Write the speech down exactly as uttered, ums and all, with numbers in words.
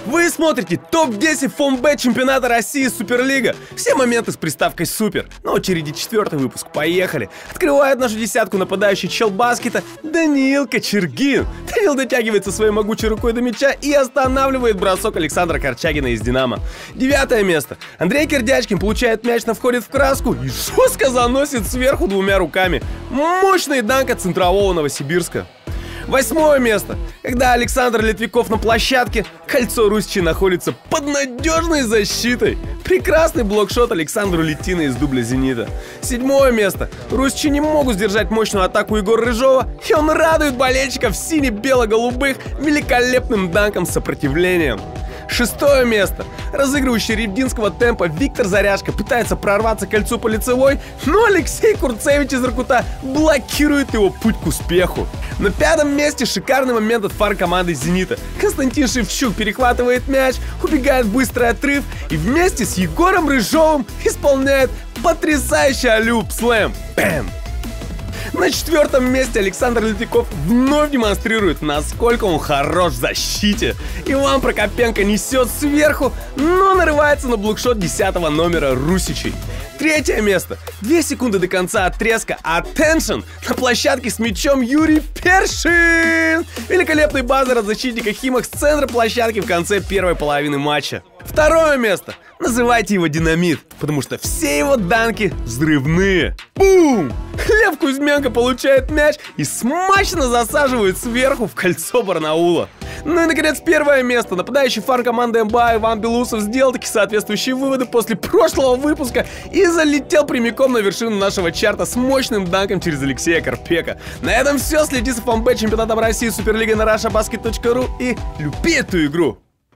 Вы смотрите топ десять ФОМБ чемпионата России Суперлига. Все моменты с приставкой Супер. На очереди четвертый выпуск. Поехали. Открывает нашу десятку нападающий чел баскета Даниил Кочергин. Даниил дотягивается своей могучей рукой до мяча и останавливает бросок Александра Корчагина из Динамо. Девятое место. Андрей Кирдячкин получает мяч, но входит в краску и жестко заносит сверху двумя руками. Мощный данк от центрового Новосибирска. Восьмое место. Когда Александр Литвиков на площадке, кольцо Русичи находится под надежной защитой. Прекрасный блокшот Александру Литина из дубля «Зенита». Седьмое место. Русичи не могут сдержать мощную атаку Егора Рыжова, и он радует болельщиков сине-бело-голубых великолепным данком с сопротивлением. Шестое место. Разыгрывающий рибдинского темпа Виктор Заряжко пытается прорваться к кольцу по лицевой, но Алексей Курцевич из Иркута блокирует его путь к успеху. На пятом месте шикарный момент от фар команды «Зенита». Константин Шевчук перехватывает мяч, убегает в быстрый отрыв и вместе с Егором Рыжовым исполняет потрясающий аллюп слэм. Бэм! На четвертом месте Александр Литвиков вновь демонстрирует, насколько он хорош в защите. Иван Прокопенко несет сверху, но нарывается на блокшот десятого номера Русичей. Третье место. Две секунды до конца отрезка. Attention! На площадке с мячом Юрий Першин. Великолепный базар от защитника Химок с центра площадки в конце первой половины матча. Второе место. Называйте его Динамит, потому что все его данки взрывные. Бум! Лев Кузьменко получает мяч и смачно засаживает сверху в кольцо Барнаула. Ну и, наконец, первое место. Нападающий фан команды МБА Иван Белусов сделал такие соответствующие выводы после прошлого выпуска и залетел прямиком на вершину нашего чарта с мощным данком через Алексея Карпека. На этом все. Следи за ФОМБ чемпионатом России Суперлига на раша баскет точка ру и люби эту игру.